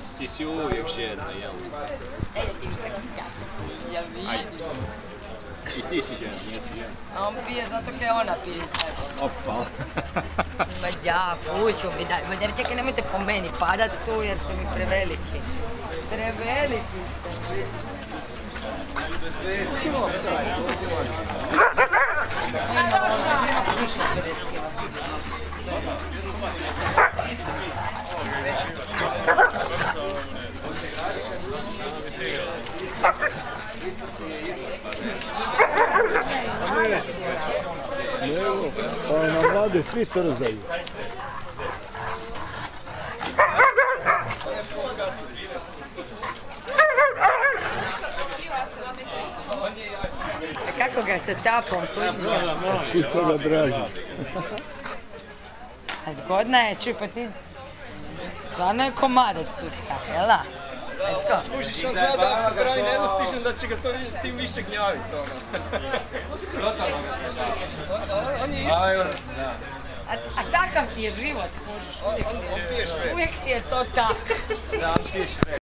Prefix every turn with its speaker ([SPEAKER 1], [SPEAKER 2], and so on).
[SPEAKER 1] Ti si uvijek žedna, jel?
[SPEAKER 2] Daj da ti nikak isčašem.
[SPEAKER 3] Ja vidim.
[SPEAKER 1] I ti si žedna, nisi žedna.
[SPEAKER 3] A on pije zato kaj ona pije.
[SPEAKER 1] Opa.
[SPEAKER 3] Ma ja, pušu mi daj. Ma čekaj, nemojte po meni padat tu jer ste mi preveliki. Preveliki ste mi. Nema više 60 kila.
[SPEAKER 4] Evo, pa na mlade svi trzaju.
[SPEAKER 3] Kako ga sa čapom?
[SPEAKER 4] I koga draži.
[SPEAKER 3] A zgodna je, čuj pa ti... Stvarno je komadac cucka, jel da? Dečko?
[SPEAKER 1] Kužiš, on zna da ako se pravi nedostižan da će ga to tim više gnjaviti, ono. On je iskren.
[SPEAKER 3] A takav ti je život, kužiš, uvijek ti je to tak.
[SPEAKER 1] Da, on pije sve.